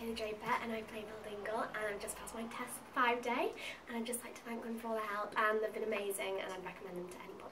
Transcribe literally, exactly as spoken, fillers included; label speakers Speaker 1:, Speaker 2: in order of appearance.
Speaker 1: Taylor-Draper and I play Belle Dingle, and I've just passed my test five day, and I'd just like to thank them for all their help, and they've been amazing and I'd recommend them to anyone.